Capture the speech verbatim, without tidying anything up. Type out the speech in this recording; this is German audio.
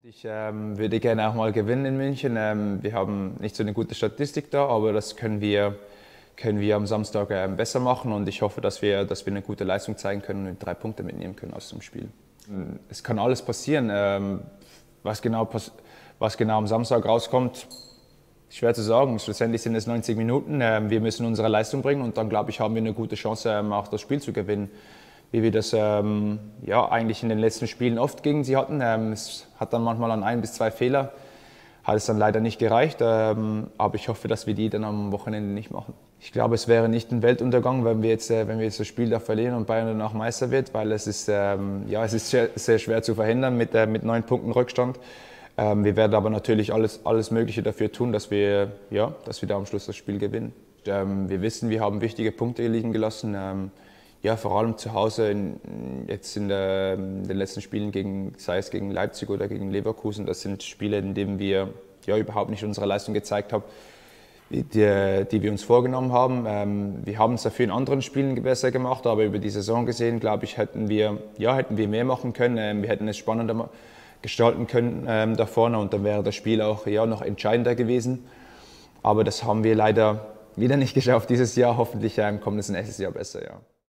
Ich ähm, würde gerne auch mal gewinnen in München. Ähm, wir haben nicht so eine gute Statistik da, aber das können wir, können wir am Samstag ähm, besser machen und ich hoffe, dass wir, dass wir eine gute Leistung zeigen können und drei Punkte mitnehmen können aus dem Spiel. Es kann alles passieren. Ähm, was, genau, was genau am Samstag rauskommt, schwer zu sagen. Schlussendlich sind es neunzig Minuten. Ähm, wir müssen unsere Leistung bringen und dann, glaube ich, haben wir eine gute Chance, ähm, auch das Spiel zu gewinnen. Wie wir das ähm, ja, eigentlich in den letzten Spielen oft gegen sie hatten. Ähm, es hat dann manchmal an ein bis zwei Fehler, hat es dann leider nicht gereicht. Ähm, aber ich hoffe, dass wir die dann am Wochenende nicht machen. Ich glaube, es wäre nicht ein Weltuntergang, wenn wir jetzt, äh, wenn wir jetzt das Spiel da verlieren und Bayern danach Meister wird, weil es ist, ähm, ja, es ist sehr, sehr schwer zu verhindern mit, äh, mit neun Punkten Rückstand. Ähm, wir werden aber natürlich alles, alles Mögliche dafür tun, dass wir, ja, dass wir da am Schluss das Spiel gewinnen. Ähm, wir wissen, wir haben wichtige Punkte liegen gelassen. Ähm, Ja, vor allem zu Hause, in, jetzt in, der, in den letzten Spielen, gegen, sei es gegen Leipzig oder gegen Leverkusen, das sind Spiele, in denen wir ja, überhaupt nicht unsere Leistung gezeigt haben, die, die wir uns vorgenommen haben. Ähm, wir haben es dafür in anderen Spielen besser gemacht, aber über die Saison gesehen, glaube ich, hätten wir, ja, hätten wir mehr machen können. Ähm, wir hätten es spannender gestalten können ähm, da vorne und dann wäre das Spiel auch ja, noch entscheidender gewesen. Aber das haben wir leider wieder nicht geschafft dieses Jahr. Hoffentlich ähm, kommt es nächstes Jahr besser. Ja.